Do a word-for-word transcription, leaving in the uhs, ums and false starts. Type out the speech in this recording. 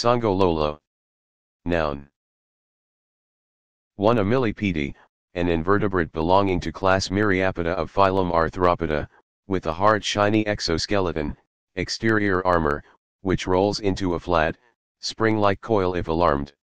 Songololo. Noun. one. A millipede, an invertebrate belonging to class Myriapoda of phylum Arthropoda, with a hard shiny exoskeleton, exterior armor, which rolls into a flat, spring-like coil if alarmed.